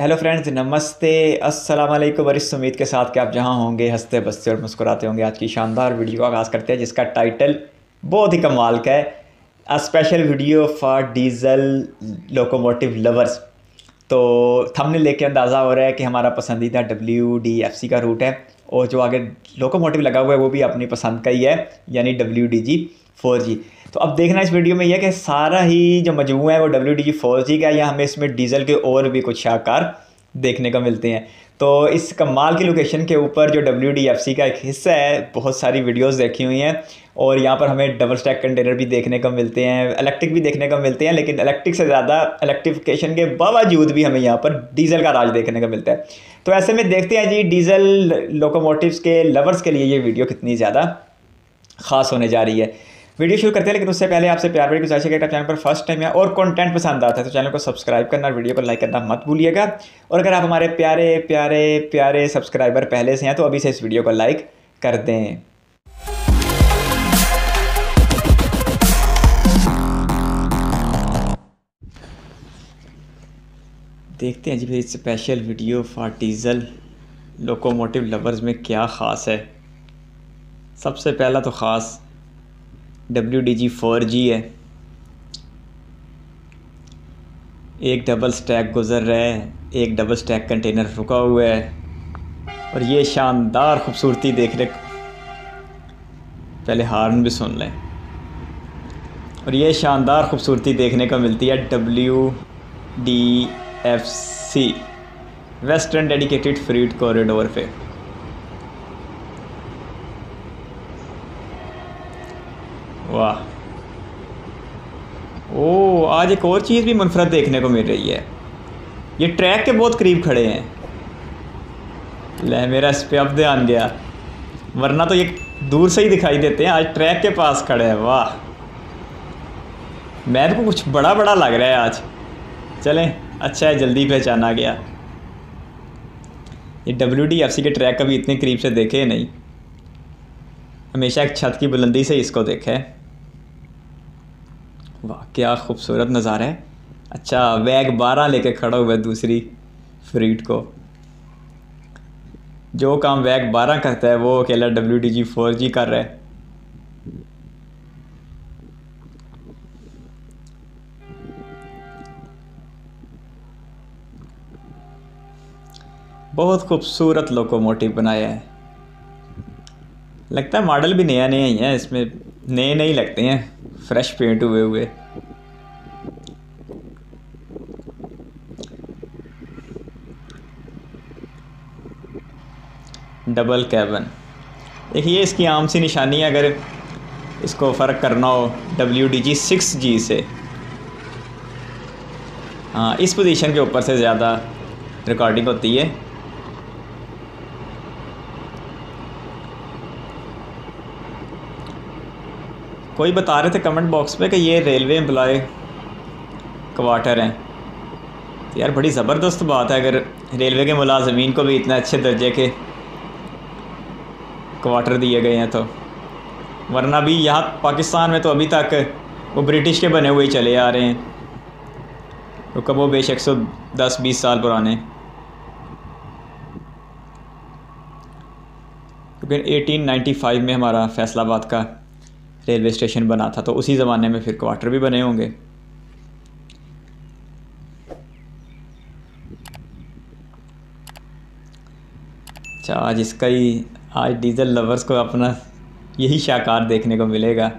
Hello friends, नमस्ते, अस्सलाम वालेकुम। और इस उम्मीद के साथ कि आप जहां होंगे हंसते बसते और मुस्कुराते होंगे, आज की शानदार वीडियो का आगाज़ करते हैं जिसका टाइटल बहुत ही कमाल का है, a special video for diesel locomotive lovers. तो थंबनेल लेके अंदाज़ा हो रहा है कि हमारा पसंदीदा WDFC का रूट है और जो आगे लोकोमोटिव लगा हुआ है वो भी अपनी पसंद का ही है, यानी WDG4G। तो अब देखना इस वीडियो में यह है कि सारा ही जो मजमूआ है वो WDG4G का है या हमें इसमें डीजल के और भी कुछ शाहकार देखने को मिलते हैं। तो इस कमाल की लोकेशन के ऊपर जो WDFC का एक हिस्सा है, बहुत सारी वीडियोस देखी हुई हैं और यहाँ पर हमें डबल स्टैक कंटेनर भी देखने को मिलते हैं, इलेक्ट्रिक भी देखने को मिलते हैं, लेकिन इलेक्ट्रिक से ज़्यादा इलेक्ट्रिफिकेशन के बावजूद भी हमें यहाँ पर डीजल का राज देखने को मिलता है। तो ऐसे में देखते हैं जी डीजल लोकोमोटिव्स के लवर्स के लिए ये वीडियो कितनी ज़्यादा ख़ास होने जा रही है। वीडियो शुरू करते हैं, लेकिन उससे पहले आपसे प्यार भरी गुजारिश है कि अगर चैनल पर फर्स्ट टाइम है और कंटेंट पसंद आता है तो चैनल को सब्सक्राइब करना और वीडियो को लाइक करना मत भूलिएगा। और अगर आप हमारे प्यारे प्यारे प्यारे सब्सक्राइबर पहले से हैं तो अभी से इस वीडियो को लाइक कर दें। देखते हैं जी फिर special video for diesel locomotive lovers में क्या ख़ास है। सबसे पहला तो ख़ास WDG4G है। एक डबल स्टैक गुज़र रहा है, एक डबल स्टैक कंटेनर रुका हुआ है और ये शानदार खूबसूरती देखने, पहले हार्न भी सुन लें, और ये शानदार खूबसूरती देखने को मिलती है WDFC western dedicated freight corridor पे। वाह, ओ आज एक और चीज़ भी मुनफरद देखने को मिल रही है। ये ट्रैक के बहुत करीब खड़े हैं। ले, मेरा इस पे अब ध्यान गया, वरना तो ये दूर से ही दिखाई देते हैं, आज ट्रैक के पास खड़े हैं। वाह, मेरे को कुछ बड़ा बड़ा लग रहा है आज। चलें, अच्छा है, जल्दी पहचाना गया। ये WDFC के ट्रैक कभी इतने करीब से देखे नहीं, हमेशा एक छत की बुलंदी से इसको देखा है। वाह, क्या खूबसूरत नज़ारा है। अच्छा, वैग 12 लेके खड़ा हुआ है दूसरी फ्रीट को। जो काम वैग 12 करता है वो अकेला WDG4G कर रहा है। बहुत खूबसूरत लोकोमोटिव बनाया है। लगता है मॉडल भी नया नया ही है, इसमें नए नए लगते हैं, फ्रेश पेंट हुए हुए। डबल कैबन देखिए, इसकी आम सी निशानी है। अगर इसको फ़र्क करना हो WDG6G से, हाँ, इस पोजीशन के ऊपर से ज़्यादा रिकॉर्डिंग होती है। कोई बता रहे थे कमेंट बॉक्स में कि ये रेलवे एम्प्लॉय क्वार्टर हैं। तो यार बड़ी ज़बरदस्त बात है अगर रेलवे के मुलाजमीन को भी इतने अच्छे दर्जे के क्वार्टर दिए गए हैं तो, वरना भी यहाँ पाकिस्तान में तो अभी तक वो ब्रिटिश के बने हुए ही चले आ रहे हैं, तो कब वो बेशक 110-20 साल पुराने। तो फिर 1895 में हमारा फैसलाबाद का रेलवे स्टेशन बना था, तो उसी ज़माने में फिर क्वार्टर भी बने होंगे। अच्छा, आज इसका ही, आज डीजल लवर्स को अपना यही शाकार देखने को मिलेगा।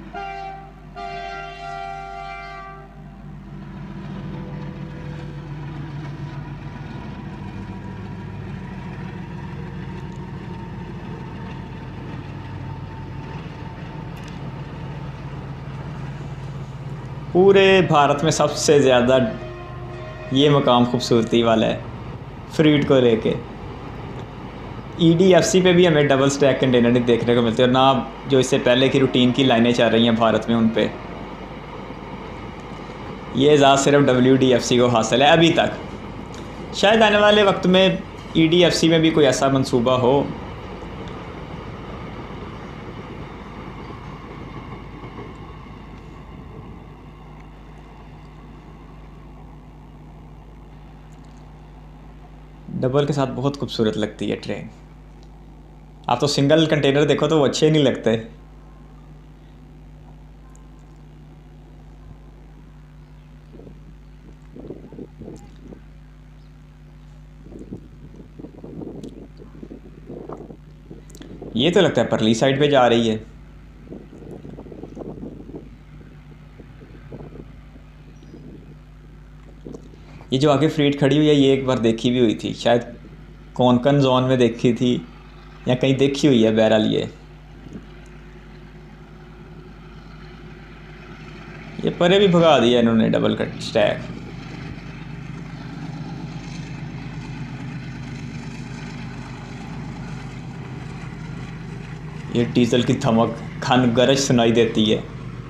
पूरे भारत में सबसे ज़्यादा ये मकाम खूबसूरती वाला है फ्रीट को लेके। EDFC पे भी हमें डबल स्टैक कंटेनर नहीं देखने को मिलते, और ना जो इससे पहले की रूटीन की लाइनें चल रही हैं भारत में उन पे। ये एजाज़ सिर्फ WDFC को हासिल है अभी तक। शायद आने वाले वक्त में EDFC में भी कोई ऐसा मंसूबा हो। डबल के साथ बहुत खूबसूरत लगती है ट्रेन। आप तो सिंगल कंटेनर देखो तो वो अच्छे नहीं लगते। ये तो लगता है परली साइड पे जा रही है। ये जो आगे फ्रीट खड़ी हुई है ये एक बार देखी भी हुई थी, शायद कोंकण जोन में देखी थी या कहीं देखी हुई है। बहरहाल ये परे भी भगा दिया इन्होंने डबल कट स्टैक। ये डीजल की धमक खन गरज सुनाई देती है।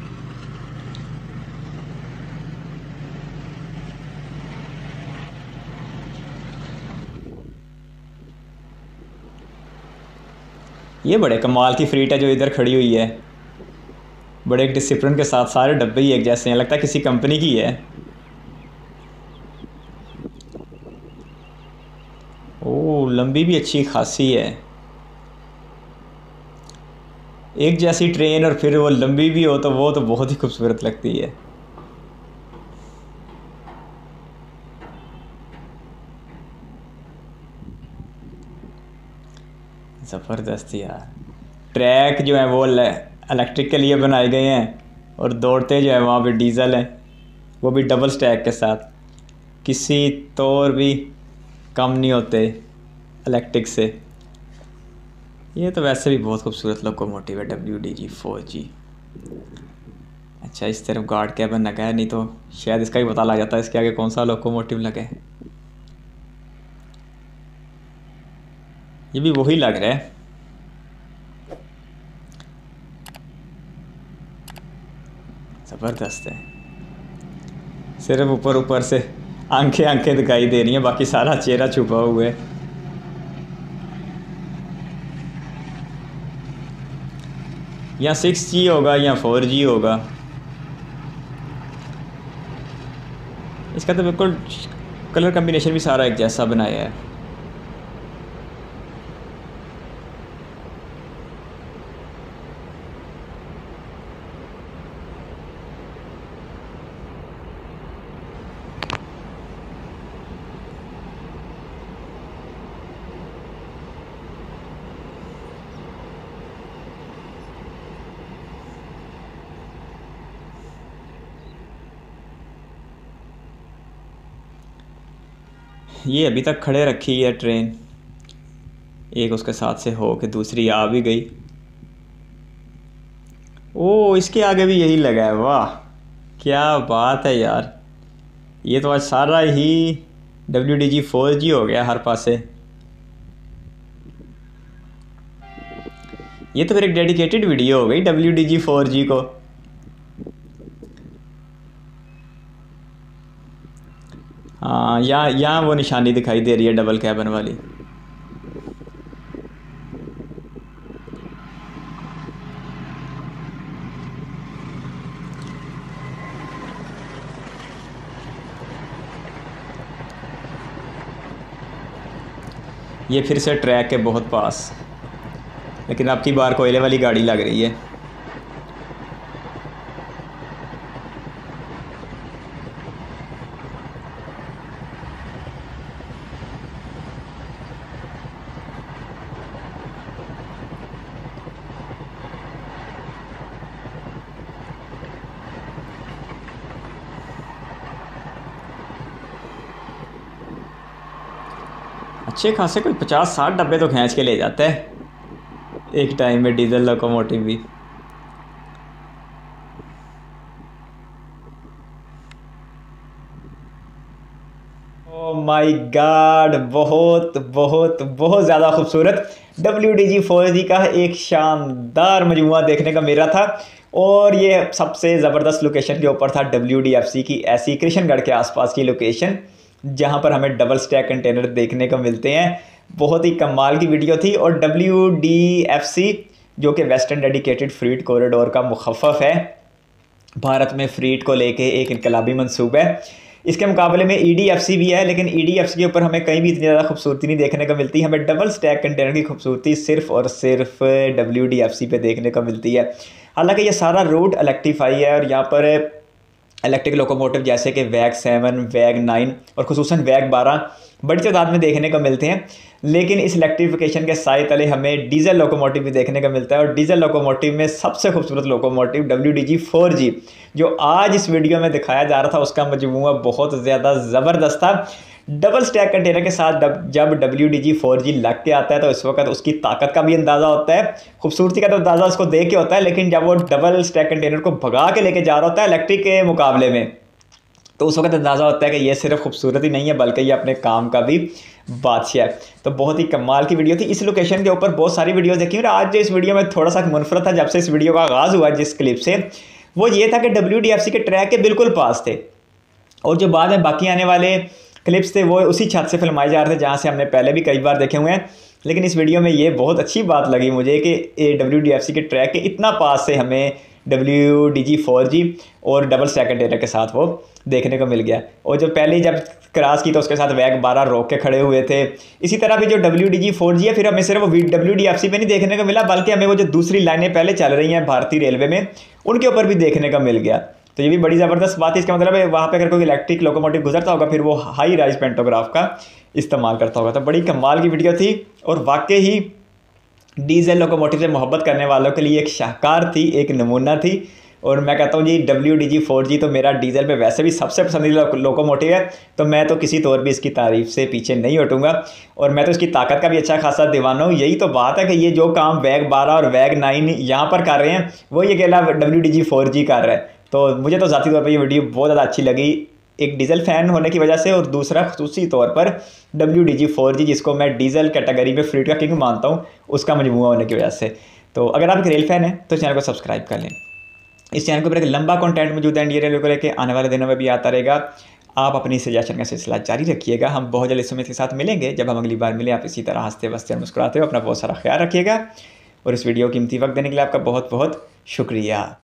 ये बड़े कमाल की फ्रीट है जो इधर खड़ी हुई है। बड़े एक डिसिप्लिन के साथ सारे डब्बे ही एक जैसे हैं, लगता है किसी कंपनी की है। ओह, लंबी भी अच्छी खासी है। एक जैसी ट्रेन और फिर वो लंबी भी हो तो वो तो बहुत ही खूबसूरत लगती है। ज़बरदस्त यार। ट्रैक जो है वो इलेक्ट्रिक के लिए बनाए गए हैं और दौड़ते जो है वहाँ पे डीजल हैं, वो भी डबल स्टैक के साथ। किसी तौर भी कम नहीं होते इलेक्ट्रिक से। ये तो वैसे भी बहुत खूबसूरत लोकोमोटिव है WDG-4G। अच्छा, इस तरफ गार्ड कैबिन लगा है, नहीं तो शायद इसका ही पता लग जाता है इसके आगे कौन सा लोकोमोटिव लगा है। ये भी वही लग रहा है। ज़बरदस्त है। सिर्फ ऊपर ऊपर से आंखें आंखें दिखाई दे रही हैं, बाकी सारा चेहरा छुपा हुआ है। या 6G होगा या 4G होगा। इसका तो बिल्कुल कलर कम्बिनेशन भी सारा एक जैसा बनाया है। ये अभी तक खड़े रखी है ट्रेन, एक उसके साथ से हो के दूसरी आ भी गई। ओ, इसके आगे भी यही लगा है। वाह, क्या बात है यार। ये तो आज सारा ही WDG-4G हो गया हर पासे। ये तो फिर एक डेडिकेटेड वीडियो हो गई WDG-4G को। हाँ, यहाँ वो निशानी दिखाई दे रही है डबल कैबिन वाली। ये फिर से ट्रैक के बहुत पास, लेकिन अब की बार कोयले वाली गाड़ी लग रही है। अच्छे खासे कोई 50-60 डब्बे तो खींच के ले जाता है एक टाइम में डीजल लोकोमोटिव भी। ओह माय गॉड, बहुत बहुत बहुत ज़्यादा खूबसूरत WDG-4G का एक शानदार मजमुआ देखने का मेरा था। और ये सबसे ज़बरदस्त लोकेशन के ऊपर था WDFC की ऐसी कृष्णगढ़ के आसपास की लोकेशन, जहाँ पर हमें डबल स्टैक कंटेनर देखने को मिलते हैं। बहुत ही कमाल की वीडियो थी। और WDFC जो कि वेस्टर्न डेडिकेटेड फ्रीट कॉरिडोर का मुखफ़फ़ है, भारत में फ्रीट को लेके एक इनकलाबी मंसूबा है। इसके मुकाबले में EDFC भी है, लेकिन EDFC के ऊपर हमें कहीं भी इतनी ज़्यादा खूबसूरती नहीं देखने को मिलती। हमें डबल स्टैक कंटेनर की खूबसूरती सिर्फ और सिर्फ WDFC पे देखने को मिलती है। हालांकि ये सारा रूट इलेक्ट्रीफाई है और यहाँ पर इलेक्ट्रिक लोकोमोटिव जैसे कि वैग 7, वैग 9 और खुसूसन वैग 12 बड़ी तादाद में देखने को मिलते हैं। लेकिन इस इलेक्ट्रिफिकेशन के साए तले हमें डीजल लोकोमोटिव भी देखने को मिलता है, और डीजल लोकोमोटिव में सबसे खूबसूरत लोकोमोटिव WDG4G जो आज इस वीडियो में दिखाया जा रहा था, उसका मजमूआ बहुत ज़्यादा ज़बरदस्त था। डबल स्टैक कंटेनर के साथ जब WDG4G लग के आता है तो इस वक्त उसकी ताकत का भी अंदाज़ा होता है, खूबसूरती का तो अंदाज़ा उसको देख के होता है, लेकिन जब वो डबल स्टैक कंटेनर को भगा के लेके जा रहा होता है इलेक्ट्रिक के मुकाबले में, तो उस वक्त अंदाज़ा होता है कि ये सिर्फ खूबसूरत ही नहीं है बल्कि ये अपने काम का भी बादशाह है। तो बहुत ही कमाल की वीडियो थी। इस लोकेशन के ऊपर बहुत सारी वीडियोस देखी और आज जो इस वीडियो में थोड़ा सा मुनफरद था जब से इस वीडियो का आगाज़ हुआ जिस क्लिप से, वो ये था कि WDFC के ट्रैक के बिल्कुल पास थे, और जो बाद में बाकी आने वाले क्लिप्स थे वो उसी छत से फिल्माए जा रहे थे जहाँ से हमने पहले भी कई बार देखे हुए हैं। लेकिन इस वीडियो में ये बहुत अच्छी बात लगी मुझे कि WDFC के ट्रैक के इतना पास से हमें WDG4G और डबल स्टैक कंटेनर के साथ वो देखने को मिल गया। और जो पहले जब क्रॉस की तो उसके साथ वैग 12 रोक के खड़े हुए थे। इसी तरह भी जो WDG4G है फिर हमें सिर्फ WDFC पे नहीं देखने को मिला, बल्कि हमें वो जो दूसरी लाइनें पहले चल रही हैं भारतीय रेलवे में उनके ऊपर भी देखने को मिल गया। तो ये भी बड़ी ज़बरदस्त बात है। इसका मतलब है वहाँ पे अगर कोई इलेक्ट्रिक लोकोमोटिव गुजरता होगा फिर वो हाई राइज पेंटोग्राफ का इस्तेमाल करता होगा। तो बड़ी कमाल की वीडियो थी और वाकई ही डीजल लोकोमोटिव से मोहब्बत करने वालों के लिए एक शाहकार थी, एक नमूना थी। और मैं कहता हूँ जी WDG4G तो मेरा डीजल पे वैसे भी सबसे पसंदीदा लोकोमोटिव है, तो मैं तो किसी तौर भी इसकी तारीफ से पीछे नहीं हटूँगा और मैं तो इसकी ताकत का भी अच्छा खासा दीवाना हूँ। यही तो बात है कि ये जो काम वैग 12 और वैग 9 यहाँ पर कर रहे हैं वो ये अकेला WDG4G कर रहा है। तो मुझे तो ज़ाती तौर पर ये वीडियो बहुत ज़्यादा अच्छी लगी, एक डीजल फ़ैन होने की वजह से, और दूसरा खसूसी तौर पर WDG4G जिसको मैं डीजल कैटेगरी में फ्लीट का किंग मानता हूँ उसका मजमूआ होने की वजह से। तो अगर आप एक रेल फ़ैन हैं तो चैनल को सब्सक्राइब कर लें। इस चैनल के ऊपर एक लंबा कंटेंट मौजूद है इंडियन रेलवे को लेकर, आने वाले दिनों में भी आता रहेगा। आप अपनी सजेशन का सिलसिला जारी रखिएगा। हम बहुत जल्द इस समय के साथ मिलेंगे। जब हम अगली बार मिले आप इसी तरह हंसते बसते और मुस्कुराते हो। अपना बहुत सारा ख्याल रखिएगा और इस वीडियो को कीमती वक्त देने के लिए आपका बहुत बहुत शुक्रिया।